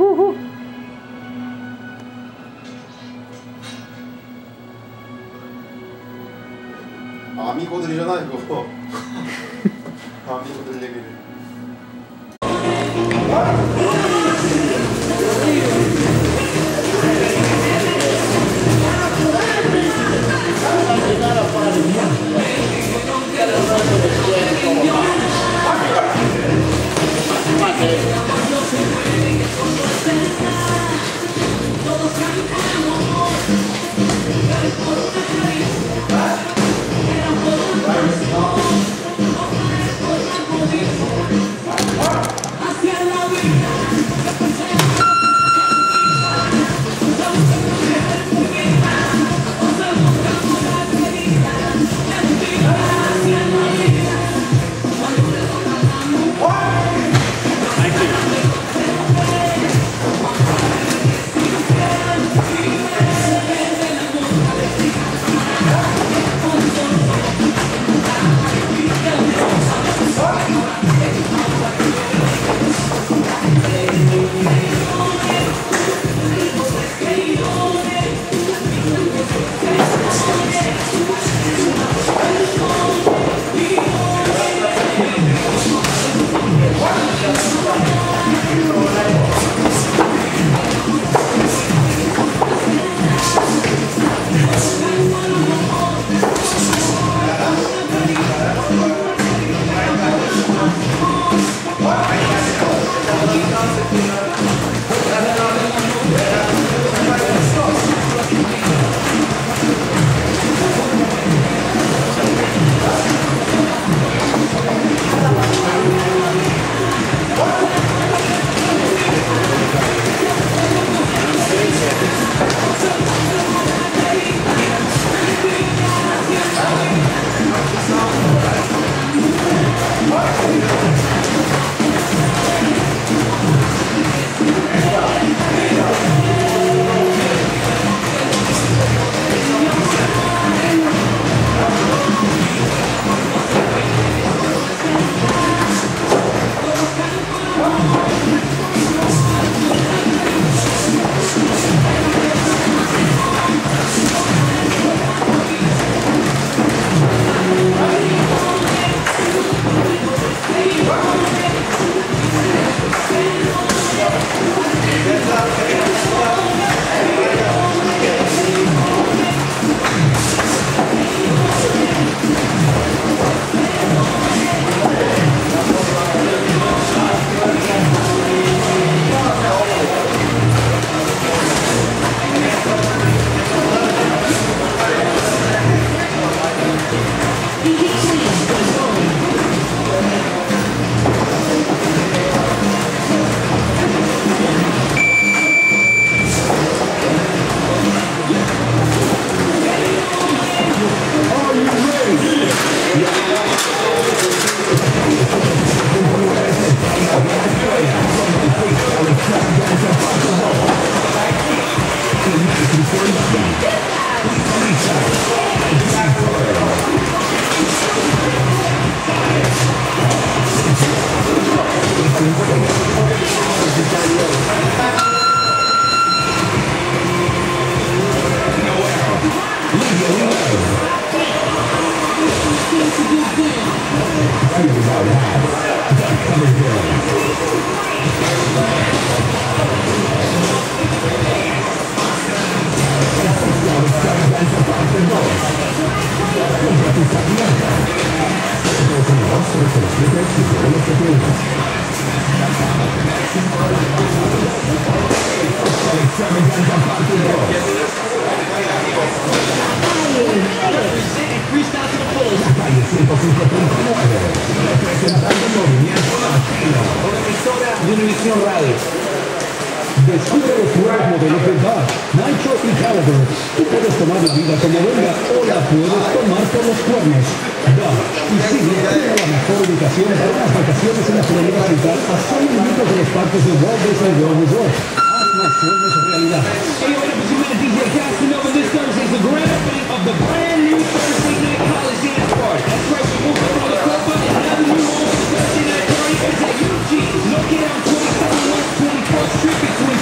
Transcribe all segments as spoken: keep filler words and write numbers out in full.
Uh-huh. 아미고들이잖아 이거. 아미고들 얘기를. Descubre los nuevos modelos de Dodge, Nitro y Caliber. Tú puedes tomar la vida como venga o la puedes tomar por los cuernos. Dodge y Sigue tiene la mejor ubicación para unas vacaciones en la Florida Central a solo minutos de los parques de Walt Disney World Resort. Haz los sueños realidad. Hey, what up, it's your man D J Casanova. This Thursday is the grand opening of the brand new Thursday Night College Dance Party. That's right, we're moving on the cover. Now the new home for Thursday Night Party is at Eugene's, located on twenty-seven West twenty-fourth Street between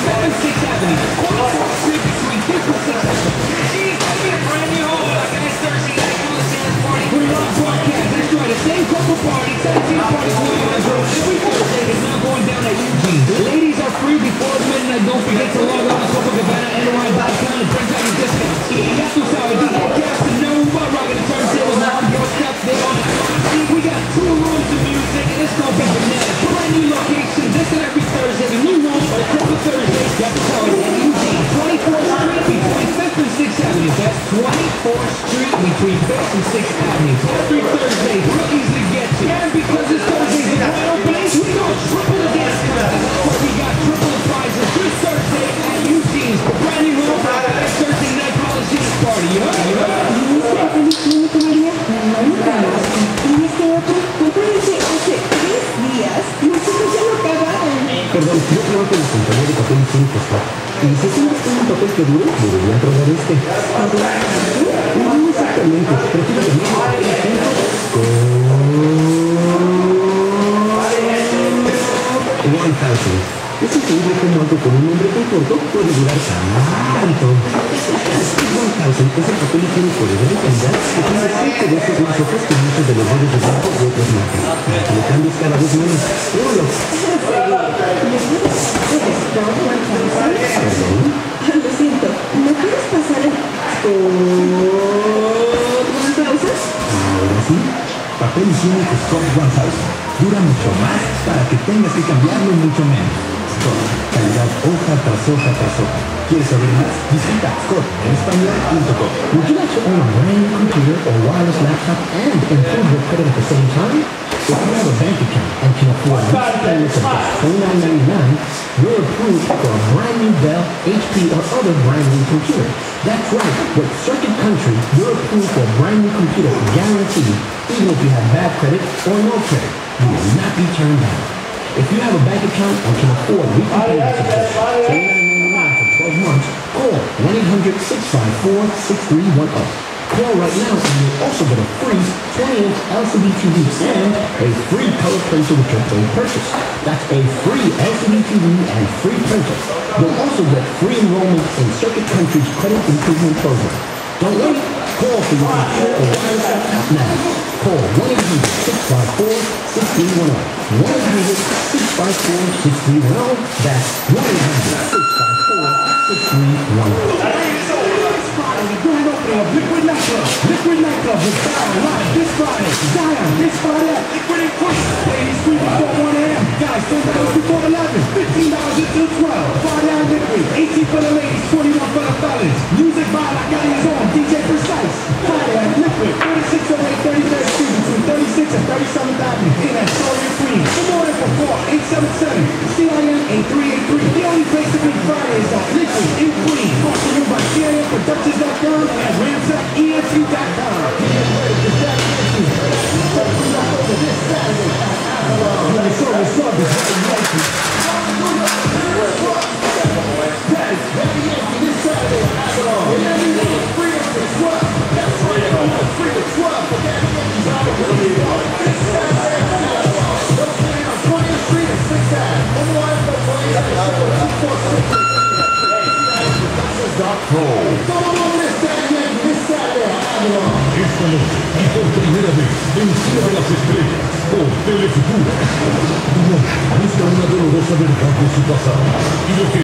between Fifth and Sixth Avenue. Every Thursday, rookies to get you. And because it's Thursdays and wide openings, we go triple the dance contest. So we got triple the prizes this Thursday at Eugene's for brand new home for our Thursday night college dance party. You heard? You heard? ¿Viste la película de María? No, nunca más. Y este otro, acuérdense, hace tres días, nosotros ya lo pagaron. Perdón, yo creo que la compañía de papel higiénico está. Y si siempre tiene un papel que dure, deberían probar este. No exactamente, prefiero el mismo papel higiénico con... one thousand. Es increíble cómo algo con un nombre tan corto puede durar tanto. one thousand es el papel higiénico de gran calidad que tiene siete veces más hojas que muchos de los rollos de blanco de otras marcas. Lo cambias cada vez menos. ¡Pruébalo! ¿Perdón? Lo siento, ¿no quieres pasar el... one thousand? Ahora sí. Papel higiénico Scott one thousand. Dura mucho más para que tengas que cambiarlo mucho menos. Scott, calidad hoja tras hoja tras hoja. ¿Quieres saber más? Visita scott en español punto com. Would you like to own a brand new computer or wireless laptop and improve your credit at the same time? If you have a bank account and can afford monthly payments of just twenty-nine ninety-nine, you're approved for a brand new Dell, H P, or other brand new computer. That's right, with Circuit Country, you're approved for a brand new computer guaranteed, even if you have bad credit or no credit. You will not be turned down. If you have a bank account and can afford weekly payments of just twenty-nine ninety-nine for twelve months, call one eight hundred six five four six three one zero. Call right now and you'll also get a free twenty inch L C D T V and a free color printer with your phone purchase. That's a free L C D T V and free printer. You'll also get free enrollment in Circuit Country's credit improvement program. Don't wait. Call for your computer or wireless laptop now. Call one eight hundred six five four six three one zero. one eight hundred six five four six three one zero. That's one eight hundred six five four six three one zero. Grand opening of Liquid Nightclub. Liquid Nightclub with Zion live this Friday. Zion this Friday at Liquid and Quick. Ladies free before one a m Guys, ten dollars before eleven. fifteen dollars until twelve. Friday at Liquid. eighteen for the ladies, twenty-one for the fellas. Music by La Galley's on D J Precise. Friday at Liquid. thirty-six oh eight thirty-third Street between thirty-sixth and thirty-seventh Avenue in Astoria, Queens. For more info, call eight seven seven C I N eight three eight three. The only place to meet Friday is at Liquid in Queens. Brought to you by C I N Productions dot com and Ramsack E N T dot com. Get ready for that Yankee. Check me out over this Saturday at Avalon. Yeah, it's all what's up, it's very Yankee. That is very Yankee this Saturday at Avalon. And everyone is freedom to twelve. That's freedom to freedom to twelve. For that Yankees out of this Saturday at Avalon. Don't plan on twentieth Street and sixth Avenue. One more info for you. two four six Esta noche, y por primera vez, encima de las estrellas, por Telefutura. Busca una dolorosa verdad de su pasado y lo que